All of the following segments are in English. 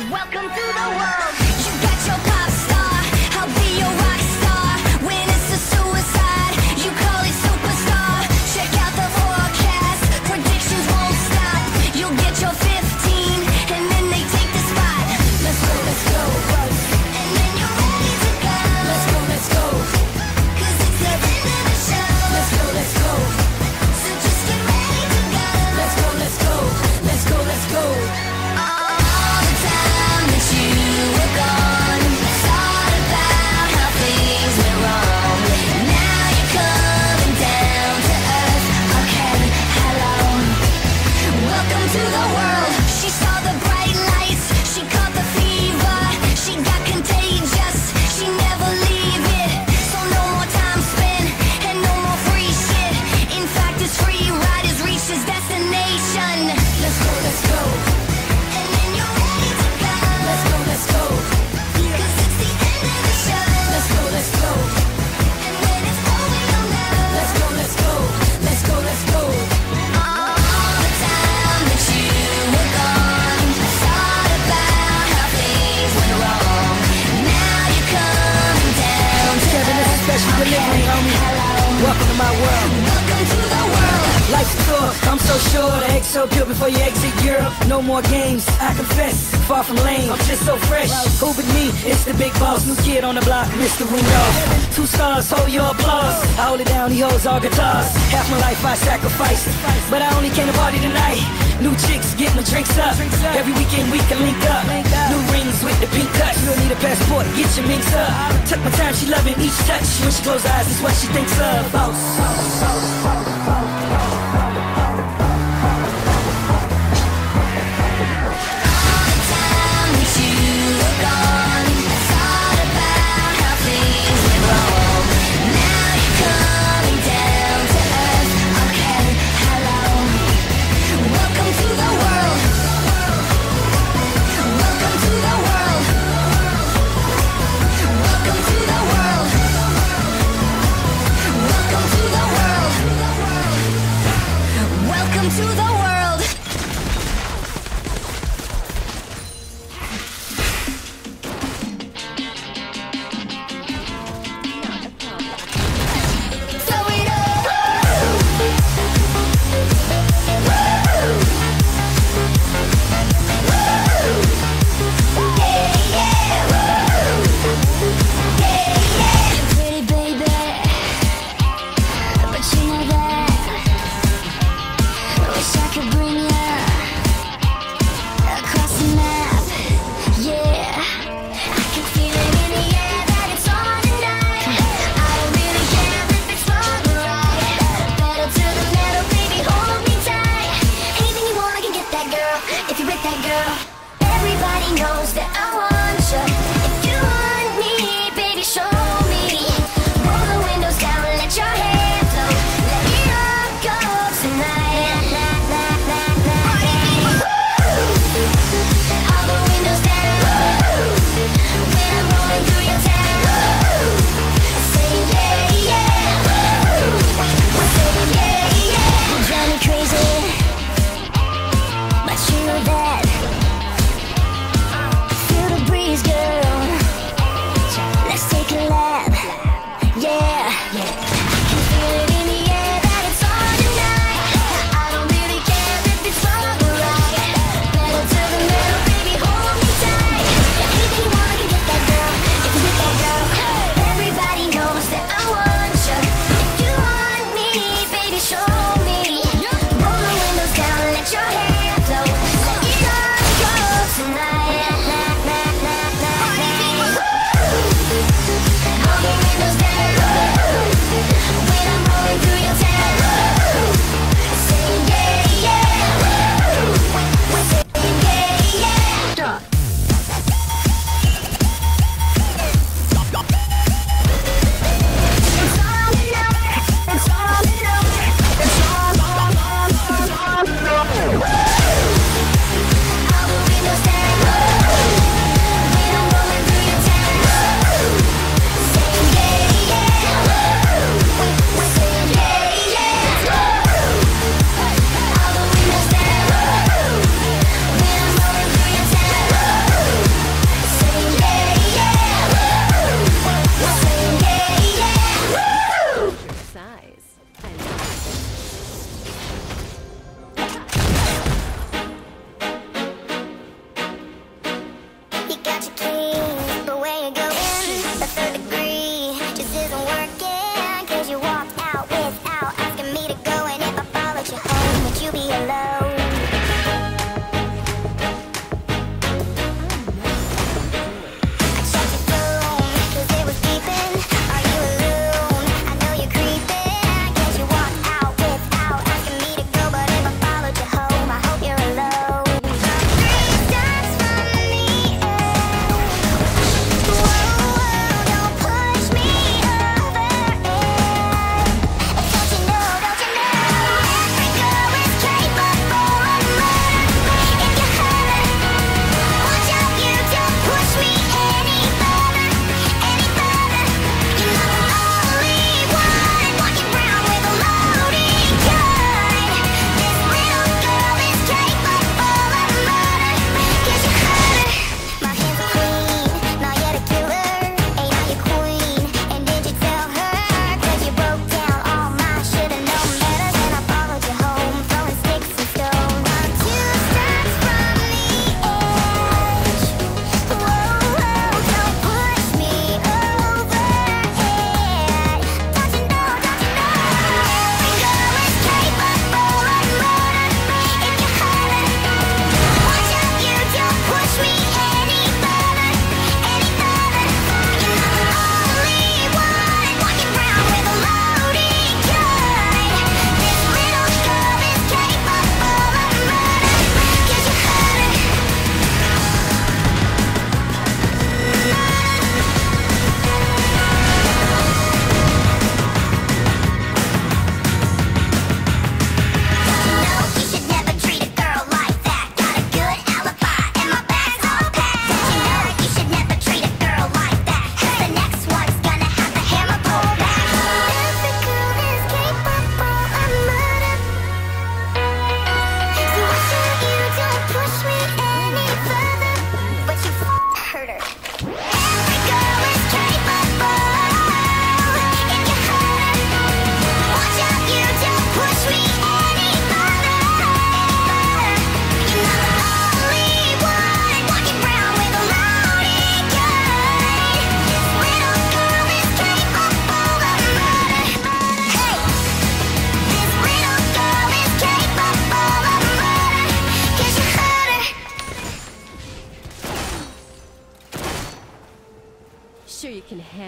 Welcome to the world. You got your pop star, I'll be your rock star. When it's a suicide, you call it superstar. Check out the forecast, predictions won't stop. You'll get your 15, and then they take the spot. Let's go, let's go. And then you're ready to go. Let's go, let's go. 'Cause it's the end of the show. Let's go, let's go. So just get ready to go. Let's go, let's go. Let's go, let's go. All the time that you were gone, thought about how things went wrong. Now you're coming down to earth. Okay, hello. Welcome to the world. She saw the bright lights. She caught the fever. She got contagious. She never leave it. So no more time spent and no more free shit. In fact, it's free ride has reached its destination. Let's go, let's go. And then you're ready to go. Let's go, let's go. 'Cause it's the end of the show. Let's go, let's go. And when it's over, you'll know. Let's go, let's go. Let's go, let's go. All the time that you were gone, thought about how things went wrong. Now you're coming down to Kevin, this is special delivery, homie. Welcome to my world. welcome to the world. Life's a tour, I'm so sure. The egg so pure before you exit Europe. No more games, I confess. Far from lame, I'm just so fresh. Who but me? It's the big boss. New kid on the block, Mr. Rudolph. 2 stars, hold your applause. I hold it down, he holds all guitars. Half my life I sacrificed, but I only came to party tonight. New chicks, getting the drinks up. Every weekend we can link up. New rings with the pink cuts. You don't need a passport, get your minks up. Took my time, she loving each touch. When she close her eyes, it's what she thinks of. Boss. Welcome to the world. Throw it up. Yeah, yeah. You're pretty, baby, but you know that. Wish I could bring you across the map. Yeah, I can feel it in the air that it's on tonight. I don't really care if it's wrong or right. Pedal to the metal, baby, hold me tight. Anything you want, I can get that, girl. If you're with that girl, everybody knows that I want you. If you want me, baby, show me. Roll the windows down, let your hair flow. Let it all go tonight. All the windows down. When I'm rolling through your town. Say yeah, yeah. We're saying yeah, yeah. You drive me crazy, but you know that. Feel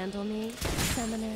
handle me, Summoner?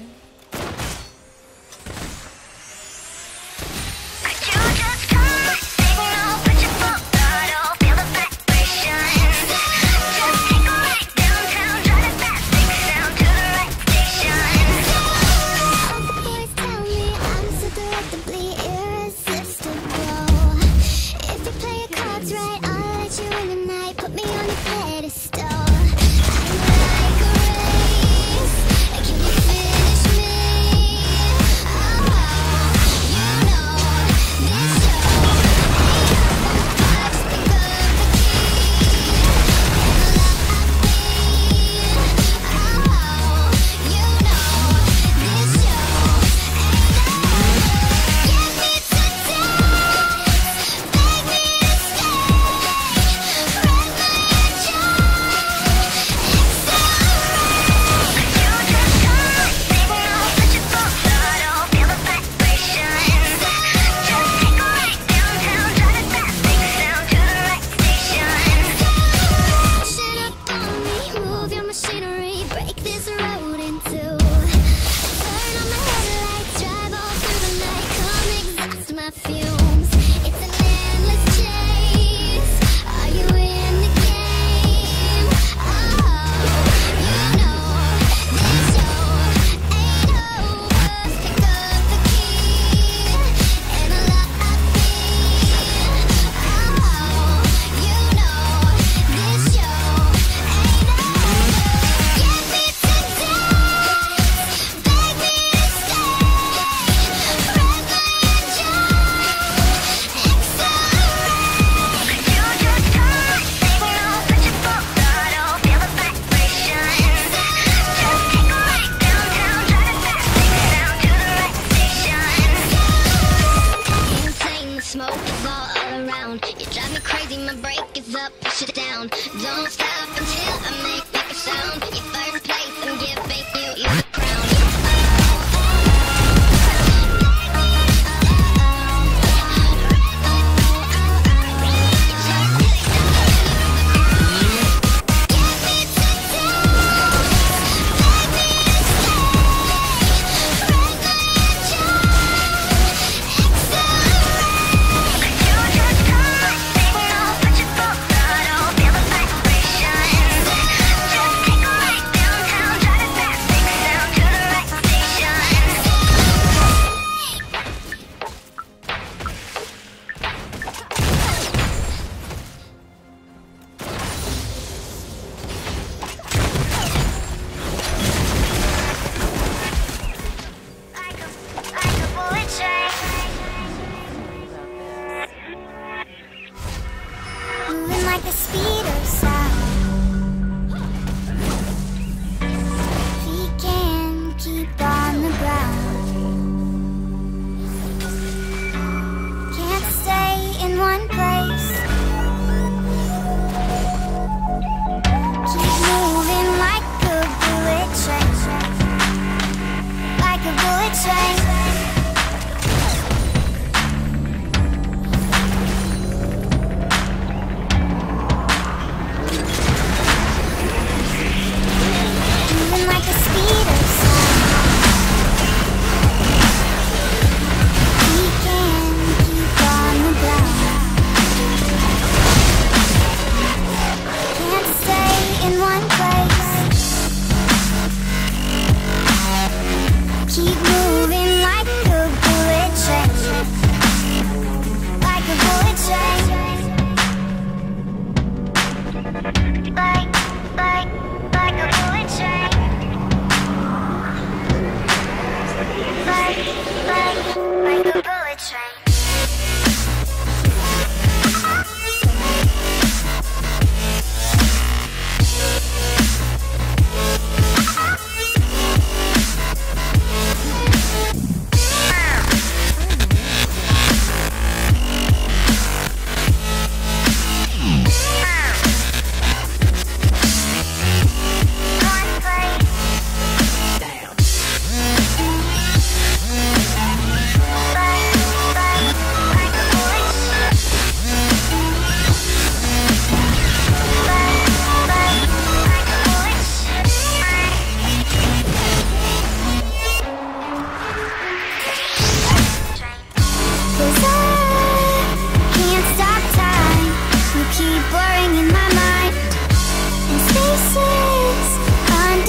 Don't stop until I make a sound. Your first place, I'm giving you the crown.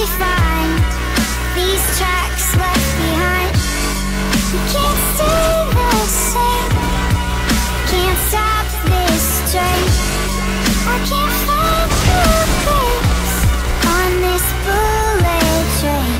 find these tracks left behind. We can't stay the same. Can't stop this train. I can't find your place on this bullet train.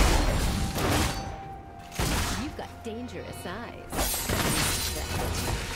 Dangerous eyes.